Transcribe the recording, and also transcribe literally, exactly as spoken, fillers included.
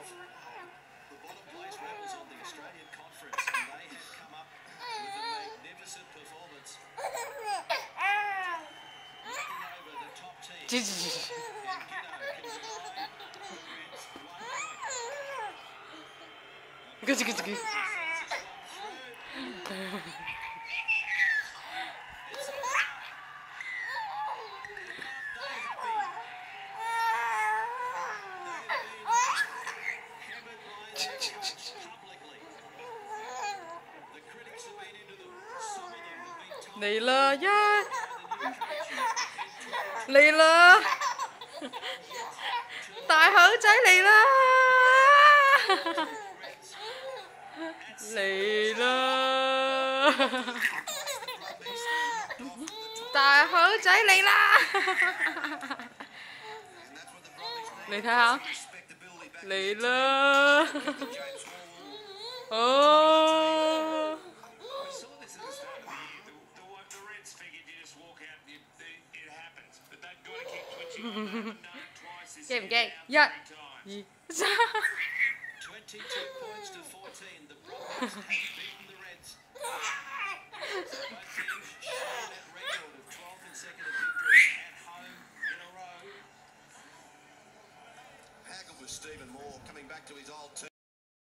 of the bottom place rebels on the Australian Conference, and they have come up with a magnificent performance. Looking over the top team. And Giddo wins one point. Good, good, good. Lì lơ nha. Lì lơ. Tại hử cháy lì lơ. Lì lơ. Tại hử cháy lì lơ. Lì thấy không? Lì lơ. Oh. Game game. Yeah. twenty-two points to fourteen. The Broncos have beaten the Reds. Both teams share that record of twelve consecutive victories at home in a row. Haggled with Stephen Moore coming back to his old team.